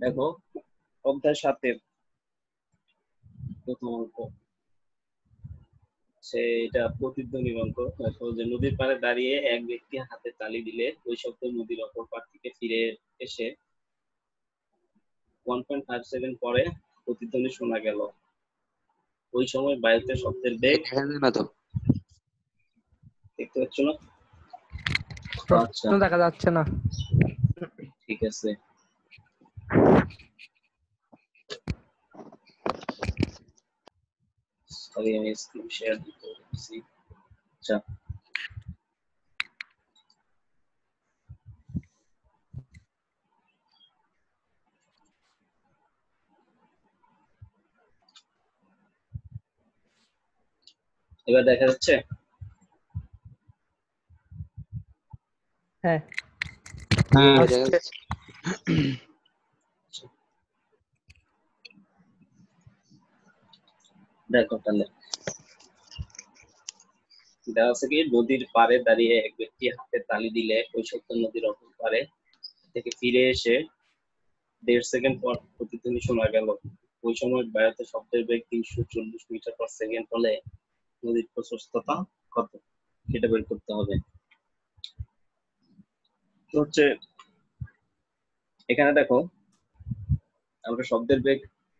দেখো অধ্যায় 7-এর প্রথম অঙ্ক এটা প্রতিধ্বনির অঙ্ক। দেখো যে নদীর পাড়ে দাঁড়িয়ে এক ব্যক্তি হাতে তালি দিলে ওই শব্দ নদীর অপর পাড় থেকে ফিরে এসে 1.5 সেকেন্ড পরে প্রতিধ্বনি শোনা গেল। ওই সময় বায়ুতে শব্দের বেগ দেখতে পাচ্ছ না? আচ্ছা দেখা যাচ্ছে না। ঠিক আছে, সরি আমি স্ক্রিন শেয়ার করছি। আচ্ছা এবার দেখা যাচ্ছে? হ্যাঁ দেখো তাহলে দেখা যাচ্ছে কি নদীর পাড়ে দাঁড়িয়ে এক ব্যক্তি হাতে তালি দিলে ওই শব্দ নদীর অপর পাড়ে থেকে ফিরে এসে 1.5 সেকেন্ড পর প্রতিধ্বনি শোনা গেল। ওই সময় বায়ুতে শব্দের বেগ 340 মিটার পার সেকেন্ড হলে নদীর প্রশস্ততা কত সেটা বের করতে হবে। তো হচ্ছে এখানে দেখো আমরা শব্দের বেগ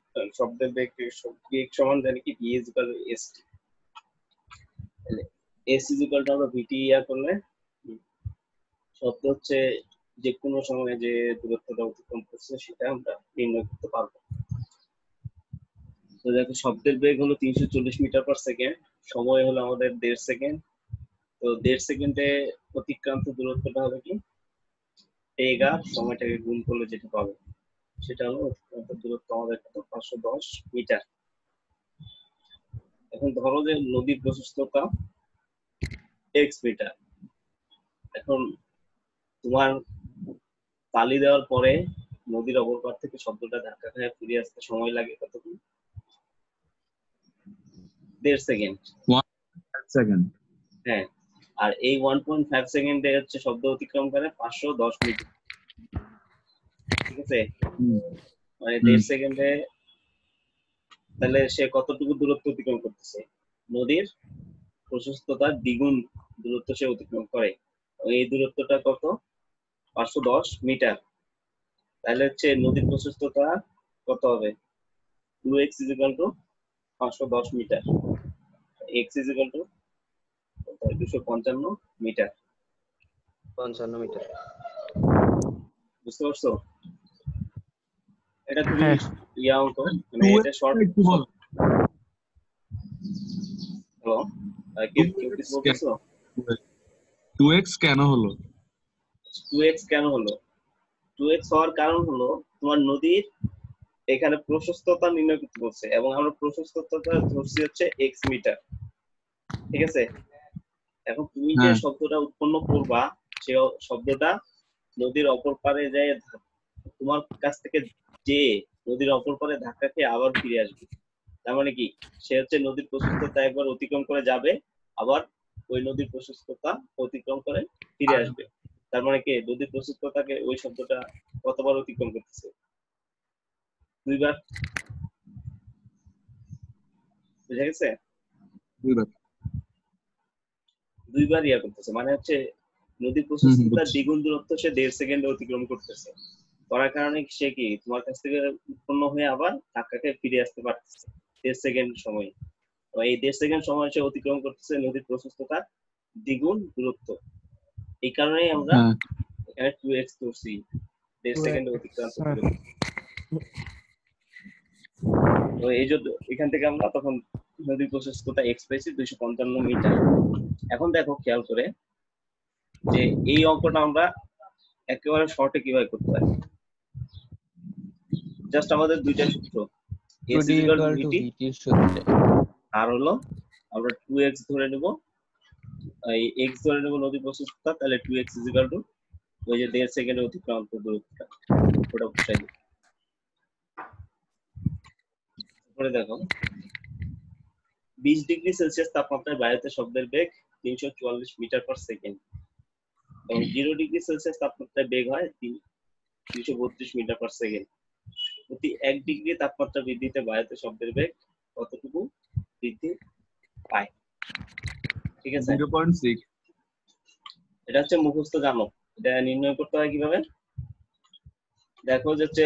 সমান জানি কি v ইকুয়াল টু st, তাহলে s ইকুয়াল টু আমরা vt করলে শব্দ হচ্ছে যে কোনো সময়ে যে দূরত্বটা অতিক্রম করছে সেটা আমরা নির্ণয় করতে পারবো। তো দেখো শব্দের বেগ হলো 340 মিটার পার সেকেন্ড, সময় হলো আমাদের 1.5 সেকেন্ড। তো 1.5 সেকেন্ডে অতিক্রান্ত দূরত্বটা হবে কি টেগা, সময়টাকে গুণ করলে যেটা পাবো সেটা হলো অতিক্রান্ত দূরত্ব আমাদের কত 510 মিটার। এখন ধরো যে নদীর প্রশস্ততা x মিটার। এখন তোমার তালি দেওয়ার পরে নদীর অপর পার থেকে শব্দটা ধাক্কা খেয়ে ফিরে আসতে সময় লাগে কতক্ষণ? 1.5 সেকেন্ড। হ্যাঁ, আর এই 1.5 সেকেন্ডে হচ্ছে শব্দ অতিক্রম করে 510 মিটার। ঠিক আছে, মানে 1.5 সেকেন্ডে তাহলে সে কতটুকু দূরত্ব অতিক্রম করতেছে? নদীর প্রশস্ততার দ্বিগুণ দূরত্ব সে অতিক্রম করে। এই দূরত্বটা কত? 510 মিটার। তাহলে হচ্ছে নদীর প্রশস্ততা কত হবে? 2x equal to 510 metre, x equal to 255 metre. 55 metre. বুঝতে পারছো? এটা খুবই ইয়া অঙ্ক, মানে এটা শর্ট। হ্যালো, কি কিছু বলতেছো? 2x কেন হলো? 2x কেন হলো? 2x হওয়ার কারণ হলো তোমার নদীর এখানে প্রশস্ততা নির্ণয় করতে বলছে এবং আমরা প্রশস্ততাটা ধরছি হচ্ছে x মিটার। ঠিক আছে, এখন তুমি যে শব্দটা উৎপন্ন করবা সে শব্দটা নদীর অপর পারে যায় তোমার কাছ থেকে যে নদীর অপর পারে ধাক্কা খেয়ে আবার ফিরে আসবে। তার মানে কি সে হচ্ছে নদীর প্রশস্ততা একবার অতিক্রম করে যাবে, আবার ওই নদীর প্রশস্ততা অতিক্রম করে ফিরে আসবে। তার মানে কি নদীর প্রশস্ততাকে ওই শব্দটা কতবার অতিক্রম করতেছে? 2 বার। বুঝা গেছে? 2 বার ইয়া করতেছে, মানে হচ্ছে নদীর প্রশস্ততার দ্বিগুণ দূরত্ব সে 1.5 সেকেন্ডে অতিক্রম করতেছে। করার কারণে সে কি তোমার কাছ থেকে উৎপন্ন হয়ে আবার ধাক্কাকে ফিরে আসতে পারতেছে 1.5 সেকেন্ড সময়। এই 1.5 সেকেন্ড সময় সে অতিক্রম করতেছে নদীর প্রশস্ততার দ্বিগুণ দূরত্ব। এই কারণেই আমরা এখানে 2x ধরছি, 1.5 সেকেন্ডে অতিক্রান্ত দূরত্ব। তো এই জন্য এখান থেকে আমরা তখন নদীর প্রশস্ততা x পেয়েছি 255 মিটার। এখন দেখো খেয়াল করে যে এই অঙ্কটা আমরা একেবারে শর্টে কিভাবে করতে পারি। জাস্ট আমাদের দুইটা সূত্র, s = vt আর হলো আমরা 2x ধরে নেব, এই x ধরে নেব নদীর প্রশস্ততা, তাহলে 2x = ওই যে 1.5 সেকেন্ডে অতিক্রান্ত দূরত্বটা ওটা বসাই দিই। তারপরে দেখো 20 ডিগ্রি সেলসিয়াস তাপমাত্রায় বায়ুতে শব্দের বেগ 344 মিটার পার সেকেন্ড এবং 0 ডিগ্রি সেলসিয়াস তাপমাত্রায় বেগ হয় 332 মিটার পার সেকেন্ড। প্রতি 1 ডিগ্রি তাপমাত্রা বৃদ্ধিতে বায়ুতে শব্দের বেগ কতটুকু বৃদ্ধি পায়? ঠিক আছে, 0.6। এটা হচ্ছে মুখস্থ জানো। এটা নির্ণয় করতে হয় কিভাবে? দেখো হচ্ছে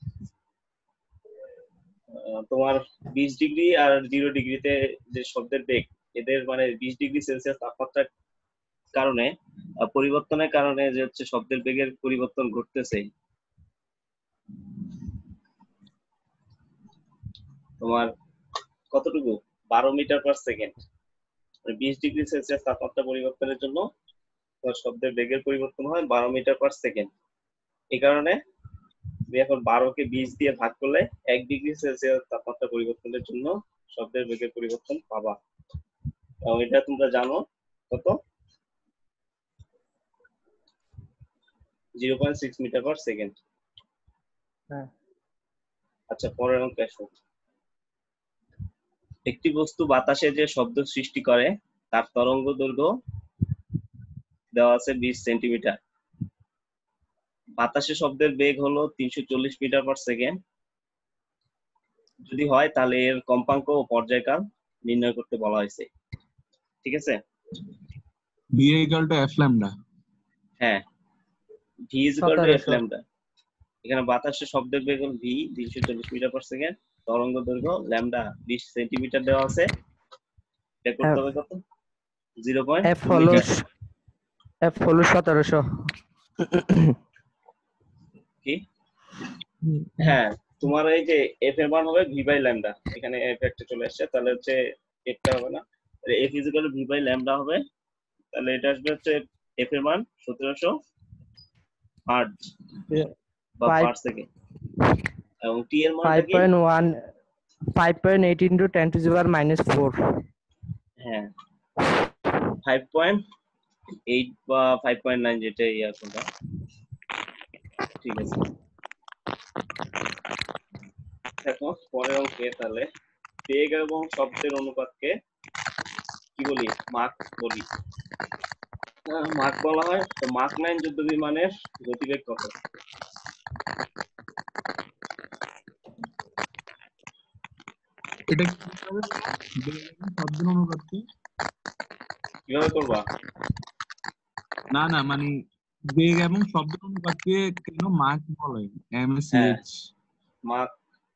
তোমার 20 ডিগ্রি আর 0 ডিগ্রিতে যে শব্দের বেগ, এদের মানে 20 ডিগ্রি সেলসিয়াস তাপমাত্রার কারণে পরিবর্তনের কারণে যে হচ্ছে শব্দের বেগের পরিবর্তন ঘটতেছে। তোমার কতটুকু? 12 metre per second. 20 degree Celsius তাপমাত্রা পরিবর্তনের জন্য তোমার শব্দের বেগের পরিবর্তন হয় 12 মিটার পার সেকেন্ড। এই কারণে তুমি এখন 12কে 20 দিয়ে ভাগ করলে 1 ডিগ্রি সেলসিয়াস তাপমাত্রা পরিবর্তনের জন্য শব্দের বেগের পরিবর্তন পাবা। এবং এটা তোমরা জানো কত? 0.6 মিটার পার সেকেন্ড। হ্যাঁ। আচ্ছা, পরের অঙ্কে আসো। একটি বস্তু বাতাসে যে শব্দ সৃষ্টি করে তার তরঙ্গ দৈর্ঘ্য দেওয়া আছে 20 সেন্টিমিটার। বাতাসে শব্দের বেগ হলো 340 মিটার পার সেকেন্ড। যদি হয় তাহলে এর কম্পাঙ্ক ও পর্যায়কাল নির্ণয় করতে বলা হয়েছে। ঠিক আছে, v = f ল্যামডা। হ্যাঁ, v = f 1700। ল্যামডা। এখানে বাতাসে শব্দের বেগ হল v 340 মিটার পার সেকেন্ড, তরঙ্গ দৈর্ঘ্য ল্যামডা 20 সেন্টিমিটার দেওয়া আছে। এটা করতে হবে কত? 0.2 এফ হলো মিটার। 1700। কি? হ্যাঁ, তোমার এই যে f এর মান হবে v বাই ল্যামডা। এখানে f একটা চলে আসছে, তাহলে হচ্ছে এটা হবে না, f v বাই ল্যামডা হবে। তাহলে এটা আসবে হচ্ছে f এর মান 1700 হার্টজ বা পার সেকেন্ড, এবং t এর মানটা কি? 5.8 into 10 to the power -4। হ্যাঁ, 5.8 বা 5.9 যেটা ইয়া কোনটা। ঠিক আছে, দেখো পরের অঙ্কে তাহলে বেগ এবং শব্দের অনুপাতকে কি বলি? মাক বলি। মাক বলা হয়। তো মাক 9 যুদ্ধ বিমানের গতিবেগ কত? এটা কিভাবে বেগ এবং শব্দের অনুপাতকে? কিভাবে করবা? না না, মানে বেগ এবং শব্দের অনুপাতকে কেন মাক বলে? হ্যাঁ, MACH। মাক,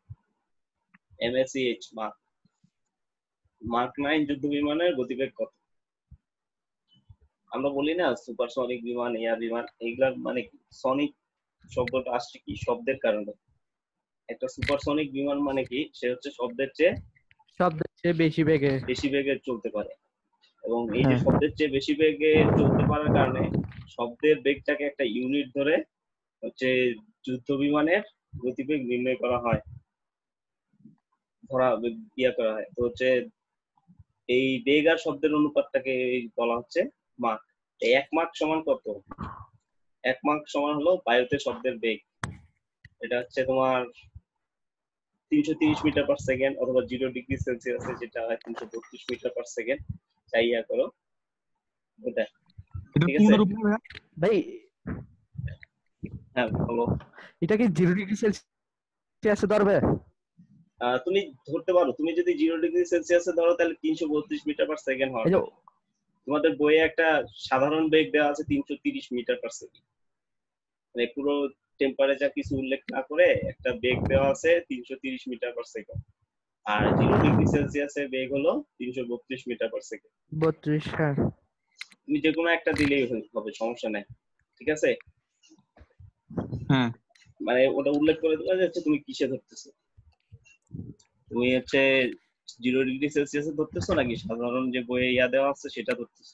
MACH, মাক। মাক 9 যুদ্ধ বিমানের গতিবেগ কত? আমরা বলি না সুপারসনিক বিমান, এয়ার বিমান, এইগুলার মানে সনিক শব্দটা আসছে কি? শব্দের কারণে। একটা সুপারসনিক বিমান মানে কি? সে হচ্ছে শব্দের চেয়ে বেশি বেগে। চলতে পারে। এবং এই যে হ্যাঁ। শব্দের চেয়ে বেশি বেগে চলতে পারার কারণে শব্দের বেগটাকে একটা ইউনিট ধরে হচ্ছে যুদ্ধ বিমানের গতিবেগ নির্ণয় করা হয়, করা হয়। তো হচ্ছে এই বেগ আর শব্দের অনুপাতটাকে বলা হচ্ছে মাক। 1 মাক সমান কত? 1 মাক সমান হলো বায়ুতে শব্দের বেগ। এটা হচ্ছে তোমার 330 মিটার পার সেকেন্ড, অথবা 0 ডিগ্রি সেলসিয়াসে যেটা হয় 332 মিটার পার সেকেন্ড। চাইয়া করো ওটা। এটা ঠিক আছে, পূর্ণরূপ হবে। ভাই হ্যাঁ বলো। এটা কি 0 ডিগ্রি সেলসিয়াসে ধরবে? তুমি ধরতে পারো। তুমি যদি 0 ডিগ্রি সেলসিয়াসে ধরো তাহলে 332 মিটার পার সেকেন্ড হওয়ার এই যে কথা। তোমাদের বইয়ে একটা সাধারণ বেগ দেওয়া আছে 330 মিটার পার সেকেন্ড, মানে পুরো টেম্পারেচার কিছু উল্লেখ না করে একটা বেগ দেওয়া আছে 330 মিটার পার সেকেন্ড। আর 0 ডিগ্রি সেলসিয়াসের বেগ হলো 332 মিটার পার সেকেন্ড। 32। হ্যাঁ, তুমি যে কোনো একটা দিলেই হবে, সমস্যা নাই। ঠিক আছে, হ্যাঁ, মানে ওটা উল্লেখ করে দেওয়া যাচ্ছে তুমি কিসে ধরতেছো। তুমি হচ্ছে 0 ডিগ্রি সেলসিয়াসে ধরতেছো নাকি সাধারণ যে বইয়ে ইয়া দেওয়া আছে সেটা ধরতেছো।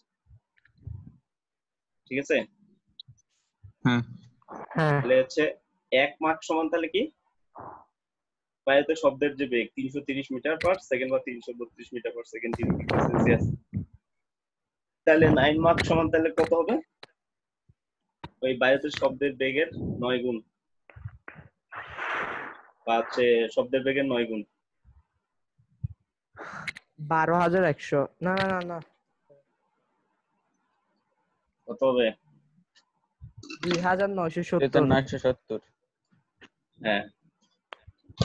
ঠিক আছে, হ্যাঁ। তাহলে হচ্ছে 1 মাক সমান তাহলে কি? বায়ুতে শব্দের যে বেগ 330 মিটার পার সেকেন্ড বা 332 metre per second 0 degree Celsius. তাহলে 9 মাক সমান তাহলে কত হবে? ওই বায়ুতে শব্দের বেগের 9 গুণ, বা হচ্ছে শব্দের বেগের 9 গুণ। 12,100। না না না না, কত হবে? 2,970। 2,970। হ্যাঁ,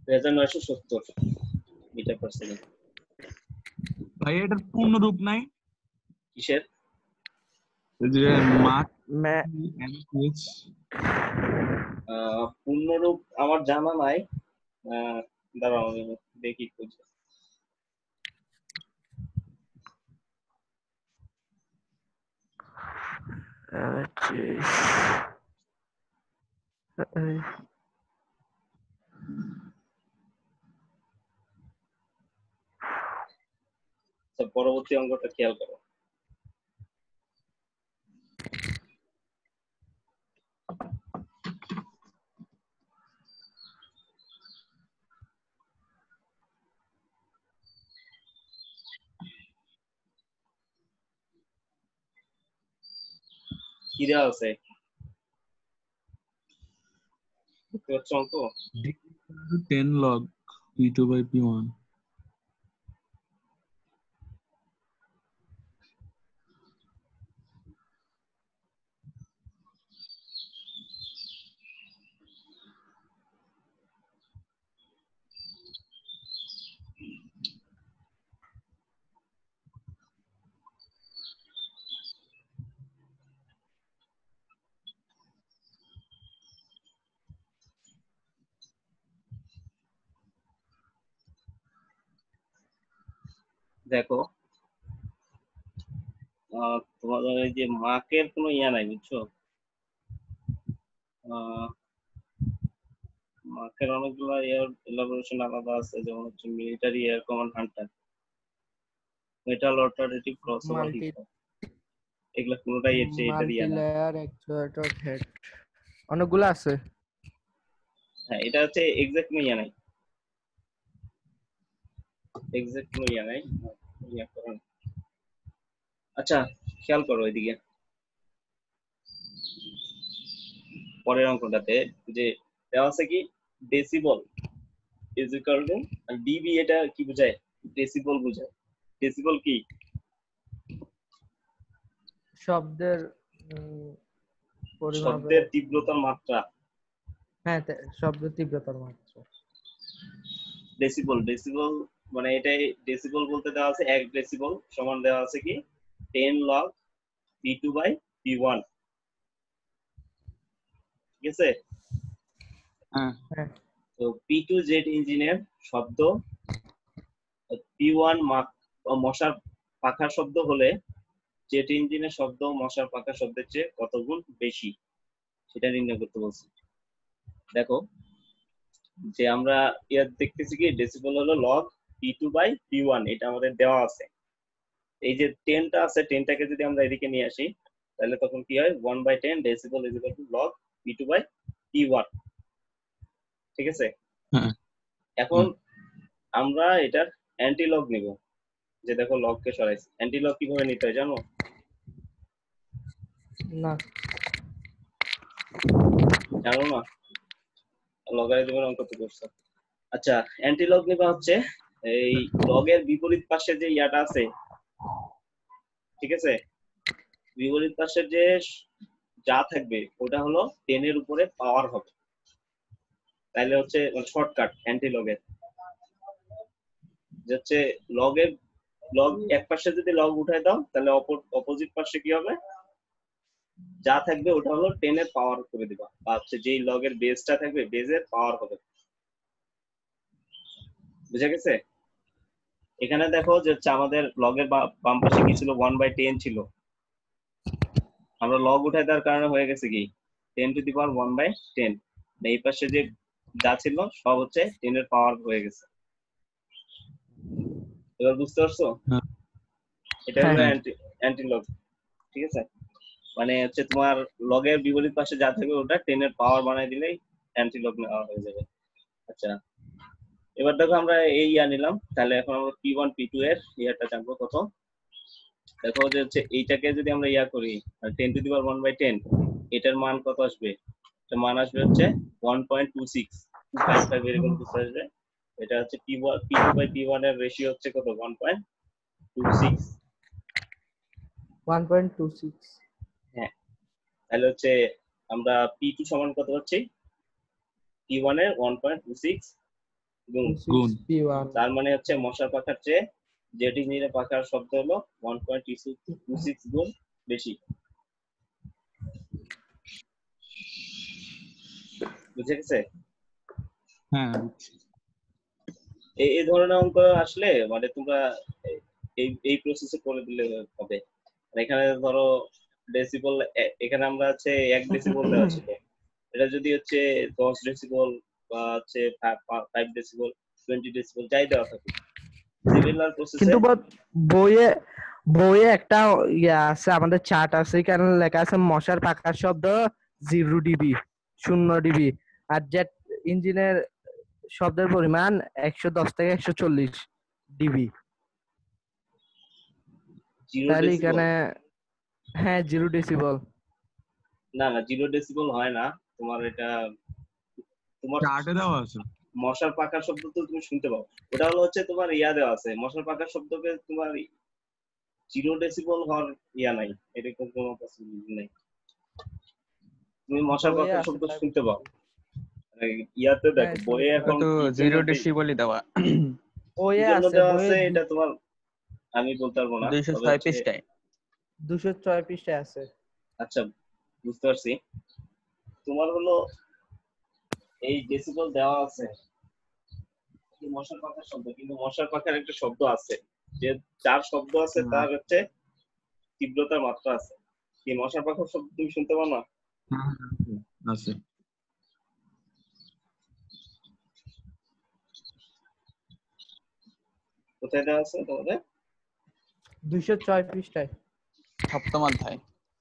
2970 মিটার পার সেকেন্ড। ভাই এটার পূর্ণ রূপ নাই? কিসের? ওই যে মাক মে- এমএইচ পূর্ণরূপ আমার জানা নাই। দাঁড়াও আমি দেখি খুঁজে। আচ্ছা, পরবর্তী অঙ্কটা খেয়াল করো। কি দেওয়া আছে দেখতে পাচ্ছ অঙ্ক? 10 log p2 by p1. দেখো, তোমাদের এই যে মাকের কোনো ইয়া নাই, বুঝছো? মাকের অনেকগুলো এয়ার এলাবোরেশন আলাদা আছে, যেমন হচ্ছে military air command hunter, metal alternative crossover multi hit, এগুলা কোনোটাই এটার ইয়া না। লেয়ার অ্যাকচুয়েটর হেড অনেকগুলো আছে। হ্যাঁ, এটা হচ্ছে এক্সাক্ট কোনো ইয়া নাই, এক্সাক্ট কোনো ইয়া নাই, ইয়া করো না। আচ্ছা, খেয়াল করো এদিকে পরের অঙ্কটাতে, যে দেওয়া আছে কি decibel is equal to D. B কি বোঝায়? ডেসিবল বোঝায়। ডেসিবল কি? শব্দের পরিমাপে। শব্দের তীব্রতার মাত্রা। হ্যাঁ, শব্দের তীব্রতার মাত্রা। ডেসিবল, ডেসিবল মানে এটাই ডেসিবল বলতে দেওয়া আছে 1 ডেসিবল সমান দেওয়া আছে কি 10 log p2 by p1। ঠিক আছে? হ্যাঁ হ্যাঁ, তো p2 জেট ইঞ্জিনের শব্দ, p1 মশার পাখার শব্দ হলে জেট ইঞ্জিনের শব্দ মশার পাখার শব্দের চেয়ে কত গুণ বেশি, সেটা নির্ণয় করতে বলছি। দেখো, যে আমরা ইয়ার দেখতেছি কি ডেসিবল হলো লগ p2 by p1, এটা আমাদের দেওয়া আছে। এই যে 10টা আছে, 10টাকে যদি আমরা এদিকে নিয়ে আসি, তাহলে তখন কি হয় 1/10 decibel is equal to log p2 by p1। ঠিক আছে? হ্যাঁ এখন আমরা এটার অ্যান্টি লগ নিব, যে দেখো লগকে সরাইছি। অ্যান্টি লগ কিভাবে নিতে হয় জানো? না, জানো না? লগারিদমের অঙ্ক তো করছো। আচ্ছা, অ্যান্টি লগ নিবা হচ্ছে এই লগের বিপরীত পাশে যে ইয়াটা আছে, ঠিক আছে, বিপরীত পাশে যে যা থাকবে ওটা হলো 10 এর উপরে পাওয়ার হবে, তাইলে হচ্ছে শর্টকাট অ্যান্টি লগের। যে হচ্ছে লগের লগ এক পাশে যদি লগ উঠাই দাও, তাহলে অপোজিট পাশে কি হবে, যা থাকবে ওটা হলো 10 এর পাওয়ার করে দিবা, বা হচ্ছে যেই লগের বেসটা থাকবে বেজের পাওয়ার হবে। বুঝা গেছে? এখানে দেখো যে হচ্ছে আমাদের লগের বাম পাশে কি ছিল 1/10 ছিল, আমরা লগ উঠাই দেওয়ার কারণে হয়ে গেছে কি 10 টু দি পাওয়ার 1/10। এই পাশে যে যা ছিল সব হচ্ছে 10 এর পাওয়ার হয়ে গেছে। এবার বুঝতে পারছো? হ্যাঁ। এটা হলো হ্যাঁ। Anti log. ঠিক আছে? মানে হচ্ছে তোমার লগের বিপরীত পাশে যা থাকবে ওটা 10 এর পাওয়ার বানাই দিলেই অ্যান্টি লগ নেওয়া হয়ে যাবে। আচ্ছা, এবার দেখো আমরা এই ইয়া নিলাম, তাহলে এখন আমরা p1 p2 এর ইয়াটা জানবো কত। দেখো যে হচ্ছে এইটাকে যদি আমরা ইয়া করি 10 টু দি পাওয়ার 1/10, এটার মান কত আসবে? এটার মান আসবে হচ্ছে 1.26, 255 ভেরিয়েবল বুঝতে আসবে। এটা হচ্ছে p2 by p1 এর রেশিও হচ্ছে কত 1.26। 1.26। হ্যাঁ, তাহলে হচ্ছে আমরা p2 সমান কত পাচ্ছি, p1 এর 1.26 গুণ। গুণ। P1 তার মানে হচ্ছে মশার পাখার চেয়ে জেট ইঞ্জিনের পাখার শব্দ হলো 1.26 গুণ বেশি। বুঝে গেছে? হ্যাঁ এই ধরনের অঙ্ক আসলে মানে তোমরা এই এই প্রসেসে করে দিলে হবে। এখানে ধরো ডেসিবল, এখানে আমরা হচ্ছে 1 ডেসিবল দেওয়া ছিল, এটা যদি হচ্ছে 10 ডেসিবল বা হচ্ছে 5 ডেসিবল 20 ডেসিবল যাই দেওয়া থাকে, সিমিলার প্রসেসে। কিন্তু বইয়ে বইয়ে একটা ইয়া আছে, আমাদের চার্ট আছে, এখানে লেখা আছে মশার পাখার শব্দ 0 ডিবি 0 ডিবি, আর জেট ইঞ্জিনের শব্দের পরিমাণ 110 থেকে 140 ডিবি। 0 তাহলে ডেসিবল এখানে হ্যাঁ 0 ডেসিবল। না 0 ডেসিবল হয় না তোমার, এটা তোমার চার্টে দেওয়া আছে। মশার পাখার শব্দ তো তুমি শুনতে পাও, ওটা হলো হচ্ছে তোমার ইয়া দেওয়া আছে, মশার পাখার শব্দকে তোমার 0 ডেসিবল হওয়ার ইয়া নাই, এরকম কোনো পসিবিলিটি নাই। তুমি মশার বইয়ে পাখার আছে শব্দ তাই শুনতে পাও, ইয়াতে দেখো বইয়ে এখন তো কি 0 জন্য ডেসিবলই দেওয়া। বইয়ে জন্য আছে, দেওয়া বইয়ে আছে এটা তোমার আমি বলতে পারবো না, তবে 206 হচ্ছে পৃষ্ঠায়। 206 পৃষ্ঠায় আছে। আচ্ছা বুঝতে পারছি। তোমার হলো এই ডেসিবল দেওয়া আছে মশার পাখার শব্দ, কিন্তু মশার পাখার একটা শব্দ আছে, যে যার শব্দ আছে তার হচ্ছে তীব্রতার মাত্রা আছে। কি মশার পাখার শব্দ তুমি শুনতে পাও না? আছে। কোথায় দেওয়া আছে তোমাদের? 206 পৃষ্ঠায়। সপ্তম অধ্যায়।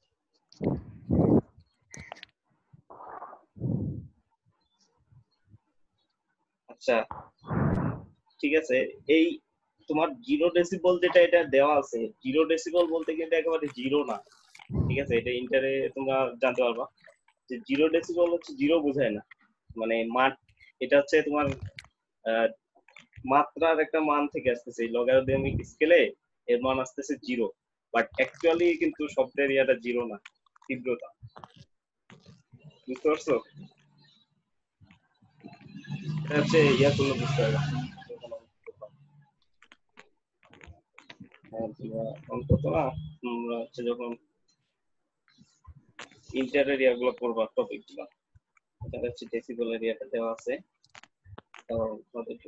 আচ্ছা ঠিক আছে, এই তোমার 0 ডেসিবল যেটা এটা দেওয়া আছে, 0 ডেসিবল বলতে কিন্তু একেবারে জিরো না, ঠিক আছে? এটা ইন্টারে তোমরা জানতে পারবা যে 0 ডেসিবল হচ্ছে জিরো বোঝায় না, মানে মান, এটা হচ্ছে তোমার মাত্রার একটা মান থেকে আসতেছে, লগারিদমিক স্কেলে এর মান আসতেছে 0, বাট অ্যাকচুয়ালি কিন্তু শব্দের ইয়াটা 0 না, তীব্রতা। বুঝতে পারছো? এটা হচ্ছে ইয়া করলে বুঝতে পারবে। অঙ্ক তো না, তোমরা হচ্ছে যখন ইন্টারের ইয়াগুলো পড়বা টপিক গুলো, এটা হচ্ছে ডেসিবল এরিয়াটা দেওয়া আছে, তো তোমাদেরকে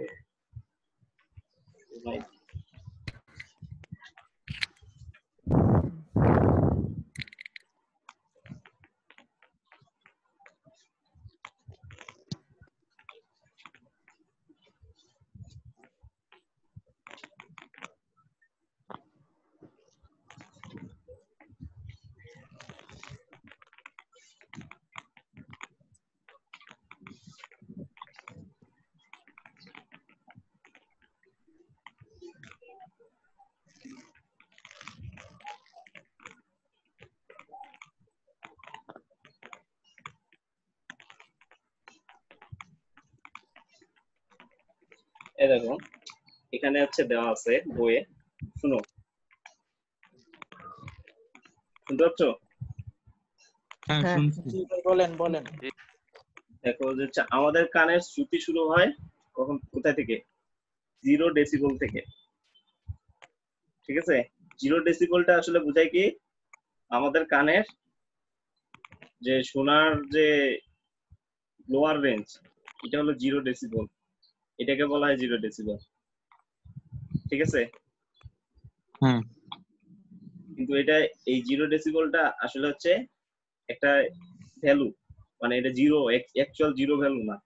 এই দেখো এখানে হচ্ছে দেওয়া আছে বইয়ে, শুনো, শুনতে পাচ্ছ? হ্যাঁ হ্যাঁ। শুনছি। বলেন। দেখো যে আমাদের কানের শ্রুতি শুরু হয় কখন, কোথায় থেকে? 0 ডেসিবল থেকে, ঠিক আছে? 0 ডেসিবলটা আসলে বোঝায় কি, আমাদের কানের যে শোনার যে লোয়ার রেঞ্জ, এটা হলো 0 ডেসিবল, এটাকে বলা হয় 0 ডেসিবল, ঠিক আছে? হ্যাঁ কিন্তু এটা এই 0 ডেসিবলটা আসলে হচ্ছে একটা ভ্যালু, মানে এটা জিরো, অ্যাকচুয়াল জিরো ভ্যালু না,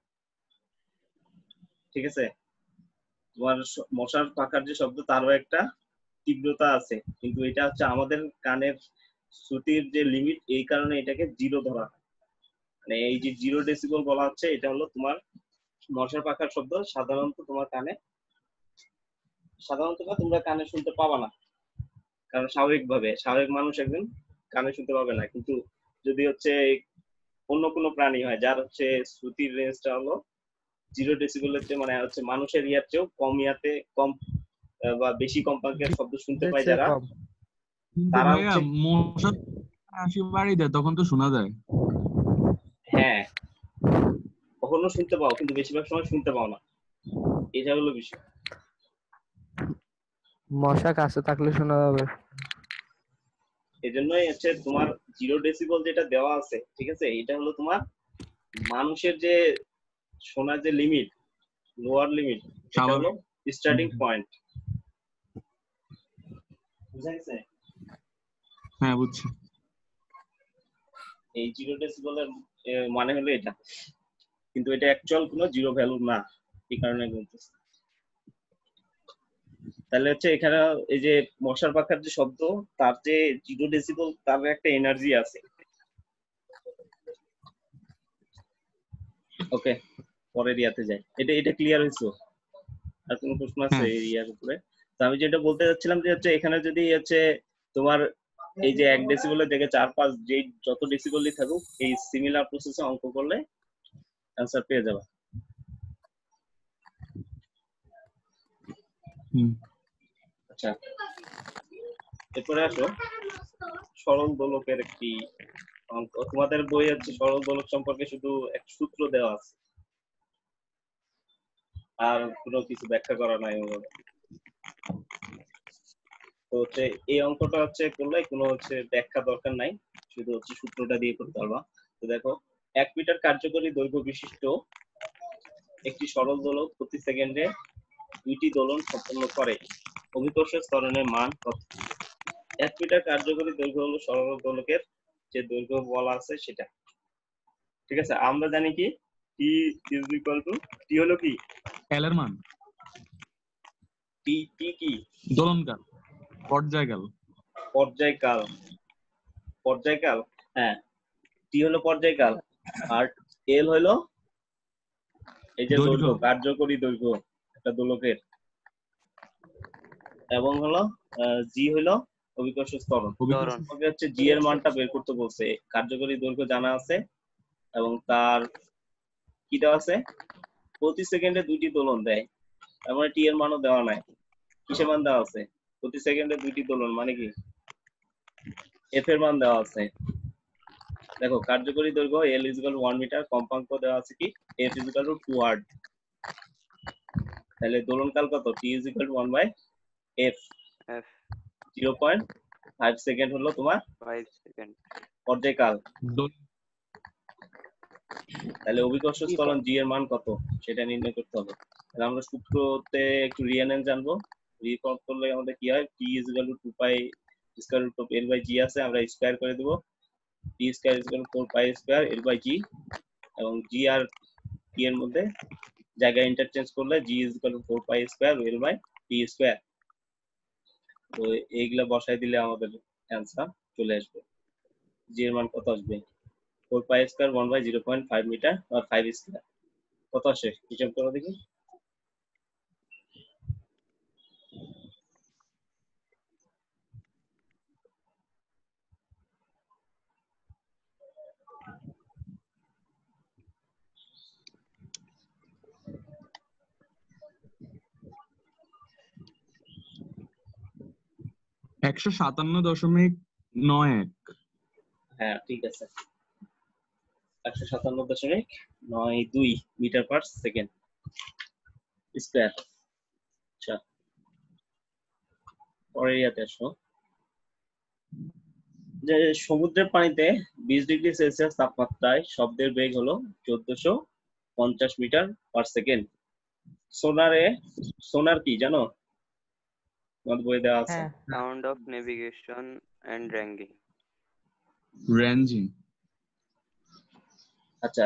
ঠিক আছে? তোমার মশার পাখার যে শব্দ তারও একটা তীব্রতা আছে, কিন্তু এটা হচ্ছে আমাদের কানের শ্রুতির যে লিমিট, এই কারণে এটাকে জিরো ধরা হয়। মানে এই যে 0 ডেসিবল বলা হচ্ছে, এটা হলো তোমার মশার পাখার শব্দ, সাধারণত তোমরা কানে শুনতে পাবা না, কারণ স্বাভাবিক মানুষ একজন কানে শুনতে পাবে না, কিন্তু যদি হচ্ছে অন্য কোনো প্রাণী হয় যার হচ্ছে শ্রুতির রেঞ্জটা হলো 0 ডেসিবেলের চেয়ে, মানে হচ্ছে মানুষের ইয়ার চেয়েও কম ইয়াতে, কম বা বেশি কম্পাঙ্কের শব্দ শুনতে পায় যারা, কিন্তু তারা ভাইয়া হচ্ছে, মশা হাসি বাড়ি দেয় তখন তো শোনা যায়। হ্যাঁ কখনো শুনতে পাও কিন্তু বেশিরভাগ সময় শুনতে পাও না, এটা হলো বিষয়। মশা কাছে থাকলে শোনা যাবে। এই জন্যই হচ্ছে তোমার 0 ডেসিবল যেটা দেওয়া আছে, ঠিক আছে, এটা হলো তোমার মানুষের যে শোনার যে লিমিট, লোয়ার লিমিট, এটা হলো স্টার্টিং পয়েন্ট। বুঝা গেছে? হ্যাঁ বুঝছি। এই 0 ডেসিবলের মানে হলো এটা, কিন্তু এটা অ্যাকচুয়াল কোনো জিরো ভ্যালু না, এই কারণে বলতেছি। তাহলে হচ্ছে এখানে এই যে মশার পাখার যে শব্দ, তার যে 0 ডেসিবল, তার একটা এনার্জি আছে। ওকে, পরের ইয়াতে যাই। এটা ক্লিয়ার হয়েছে? আর কোনো প্রশ্ন আছে এই ইয়ার উপরে? তো আমি যেটা বলতে যাচ্ছিলাম যে হচ্ছে এখানে যদি হচ্ছে তোমার এই যে 1 ডেসিবলের জায়গায় 4-5 যে যত ডেসিবলই থাকুক, এই সিমিলার প্রসেসে অঙ্ক করলে অ্যান্সার পেয়ে যাবে। আচ্ছা, এরপরে আসো সরল দোলকের একটি অঙ্ক। তোমাদের বই হচ্ছে সরল দোলক সম্পর্কে শুধু এক সূত্র দেওয়া আছে, আর কোনো কিছু ব্যাখ্যা করা নাই ওভাবে। তো হচ্ছে এই অঙ্কটা হচ্ছে করলে কোনো হচ্ছে ব্যাখ্যা দরকার নাই, শুধু হচ্ছে সূত্রটা দিয়ে করতে পারবা। তো দেখো, 1 মিটার কার্যকরী দৈর্ঘ্য বিশিষ্ট একটি সরল দোলক প্রতি সেকেন্ডে 2টি দোলন সম্পন্ন করে, অভিকর্ষজ ত্বরণের মান কত? 1 মিটার কার্যকরী দৈর্ঘ্য হলো সরল দোলকের যে দৈর্ঘ্য বলা আছে সেটা, ঠিক আছে। আমরা জানি কি T is equal to, T হলো কি এল এর মান, টি টি কি দোলনকাল, পর্যায়কাল। পর্যায়কাল, পর্যায়কাল, হ্যাঁ, টি হলো পর্যায়কাল, আর এল হলো এই যে দৈর্ঘ্য, কার্যকরী দৈর্ঘ্য একটা দোলকের, এবং হলো জি হলো অভিকর্ষজ ত্বরণ। ওকে হচ্ছে জি এর মানটা বের করতে বলছে। কার্যকরী দৈর্ঘ্য জানা আছে এবং তার কি দেওয়া আছে, প্রতি সেকেন্ডে 2টি দোলন দেয়, তার মানে টি এর মানও দেওয়া নাই। কিসের মান দেওয়া আছে? প্রতি সেকেন্ডে 2টি দোলন, মানে কি এফ এর মান দেওয়া আছে। দেখো, কার্যকরী দৈর্ঘ্য L is equal to 1 metre, কম্পাঙ্ক দেওয়া আছে কি F is equal to 2 hertz. তাহলে দোলনকাল কত? T is equal to 1 by F, 0.5 second হলো তোমার 5 সেকেন্ড পর্যায়কাল। তাহলে অভিকর্ষজ ত্বরণ জি এর মান কত সেটা নির্ণয় করতে হবে। তাহলে আমরা সূত্রতে একটু রিএনএন জানবো। রিফর্ম করলে আমাদের কি হয়, T is equal to 2 pi square root of L by G আছে, আমরা স্কয়ার করে দেব, T square is equal to 4 pi square L by G, এবং জি আর টি এর মধ্যে জায়গা ইন্টারচেঞ্জ করলে G is equal to 4 pi square L by T square. তো এইগুলা বসাই দিলে আমাদের অ্যান্সার চলে আসবে। জি এর মান কত আসবে? 4 পাই স্কয়ার 1 বাই 0.5 মিটার আর 5 স্কয়ার, কত আসে হিসাব করো দেখি। $157.91। হ্যাঁ ঠিক আছে, 157.92 মিটার পার সেকেন্ড স্কয়ার। আচ্ছা, পরের ইয়াতে আসো, যে সমুদ্রের পানিতে 20 ডিগ্রি সেলসিয়াস তাপমাত্রায় শব্দের বেগ হলো 1450 মিটার পার সেকেন্ড। সোনার কি জানো? তোমার বই দেওয়া আছে। Sound of navigation and ranging. আচ্ছা,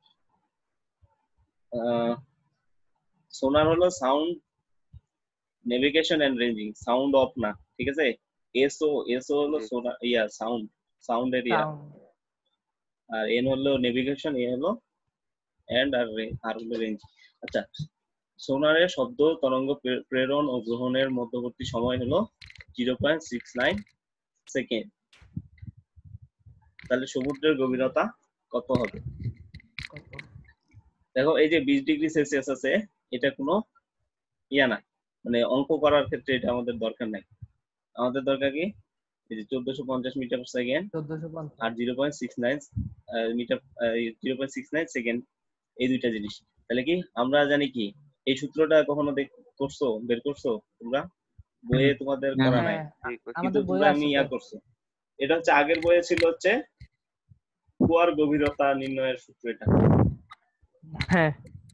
সোনার হলো sound navigation and ranging, sound of না, ঠিক আছে। এসও হলো সোনার ইয়া সাউন্ড এরিয়া, আর এন হলো নেভিগেশন, এ হলো এন্ড, আর হলো রেঞ্জ। আচ্ছা, সোনারের শব্দ তরঙ্গ প্রেরণ ও গ্রহণের মধ্যবর্তী সময় হলো 0.69 সেকেন্ড। তাহলে সমুদ্রের গভীরতা কত হবে? দেখো, এই যে 20 ডিগ্রি সেলসিয়াস আছে, এটা কোনো ইয়া না, মানে অঙ্ক করার ক্ষেত্রে এটা আমাদের দরকার নাই। আমাদের দরকার কি, এই যে 1450 মিটার পার সেকেন্ড আর 0.69 মিটার, 0.69 সেকেন্ড, এই দুইটা জিনিস। তাহলে কি আমরা জানি কি এই সূত্রটা কখনো করছো, বের করছো তোমরা? বইয়ে তোমাদের হ্যাঁ, করা হ্যাঁ নাই, কিন্তু আমাদের বই তোমরা আছে ইয়া তো। করছো। এটা হচ্ছে আগের বইয়ে ছিল হচ্ছে কুয়ার গভীরতা নির্ণয়ের সূত্র এটা। হ্যাঁ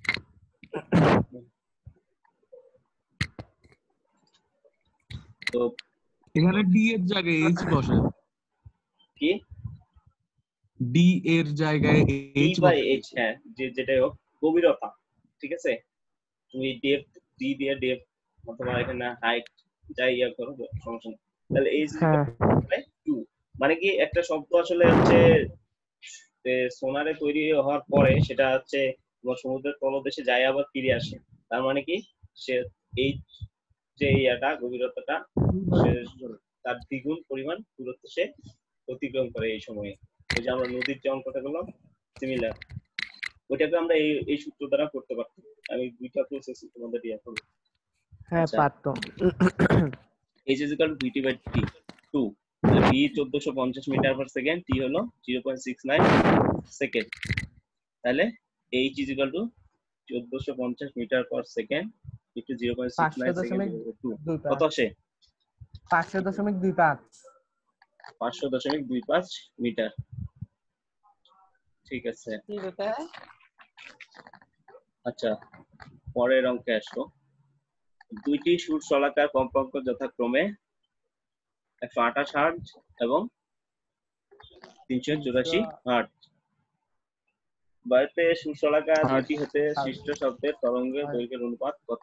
তো এখানে ডি এর জায়গায় এইচ বসে, কি ডি এর জায়গায় ডি এইচ বাই বসে। এইচ, হ্যাঁ যেটাই হোক গভীরতা, ঠিক আছে। তুমি ডেপথ ডি দিয়ে ডেপথ অথবা এখানে হাইট যাই ইয়া করো, সমস্যা নেই। তাহলে এইচ হ্যাঁ 2 মানে কি একটা শব্দ আসলে হচ্ছে সোনারে তৈরি হওয়ার পরে সেটা হচ্ছে তোমার সমুদ্রের তলদেশে যায় আবার ফিরে আসে। তার মানে কি সে এই যে ইয়াটা গভীরতাটা সে তার দ্বিগুণ পরিমাণ দূরত্ব সে অতিক্রম করে এই সময়ে। ওই যে আমরা নদীর যে অঙ্কটা করলাম সিমিলার, ওইটাকে আমরা এই সূত্র দ্বারা করতে পারতাম। আমি দুইটা প্রসেস তোমাদের ইয়া করবো। হ্যাঁ আচ্ছা, পারতাম। h is equal to vt by t 2, তাহলে v 1450 metre per second, t হলো 0.69 সেকেন্ড। তাহলে h is equal to 1450 metre per second একটু 0.69 সেকেন্ড 500.25 কত আসে? 500.25 500.25 মিটার। ঠিক আছে, আচ্ছা পরের অঙ্কে আসো। দুইটি সুর শলাকার কম্পাঙ্ক যথাক্রমে 128 হার্জ এবং 384 হার্জ। বায়ুতে সুর শলাকা দুইটি হতে সৃষ্ট শব্দের তরঙ্গের দৈর্ঘ্যের অনুপাত কত?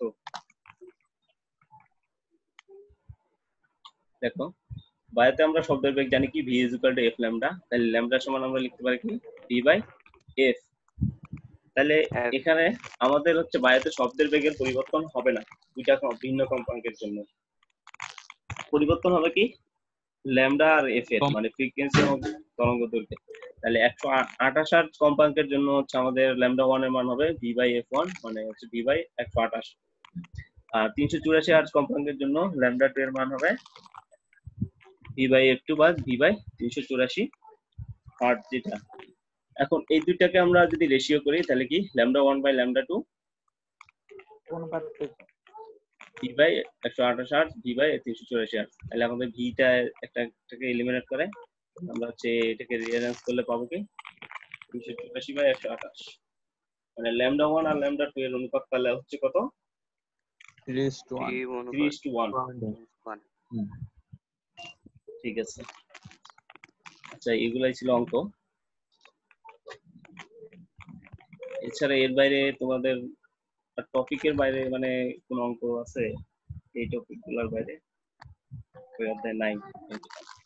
দেখো, বায়ুতে আমরা শব্দের বেগ জানি কি v is equal to f lambda, তাহলে ল্যামডা সমান আমরা লিখতে পারি কি v by f। তাহলে F এখানে আমাদের হচ্ছে বায়ুতে শব্দের বেগের পরিবর্তন হবে না, দুইটা ভিন্ন কম্পাঙ্কের জন্য পরিবর্তন হবে কি ল্যামডা আর এফ এর, মানে ফ্রিকোয়েন্সি এবং তরঙ্গ দৈর্ঘ্য। তাহলে 128 হার্জ কম্পাঙ্কের জন্য হচ্ছে আমাদের ল্যামডা 1 এর মান হবে v by f1, মানে হচ্ছে v by 128। আর 384 হার্জ কম্পাঙ্কের জন্য ল্যামডা 2 এর মান হবে v by f2 বা v by 384 হার্জ যেটা। এখন এই দুইটাকে আমরা যদি রেশিও করি তাহলে কি lambda 1 by lambda 2 v by 128 hertz v by 384 hertz. তাহলে আমাদের ভিটা একটাকে এলিমিনেট করে আমরা হচ্ছে এটাকে রিঅ্যারেঞ্জ করলে পাবো কি 384 বাই 128, মানে ল্যামডা 1 আর ল্যামডা 2 এর অনুপাত তাহলে হচ্ছে কত? 3:1। ঠিক আছে, আচ্ছা এগুলাই ছিল অঙ্ক। এছাড়া এর বাইরে তোমাদের টপিকের বাইরে মানে কোন অঙ্ক আছে এই টপিক গুলোর বাইরে? অধ্যায় 9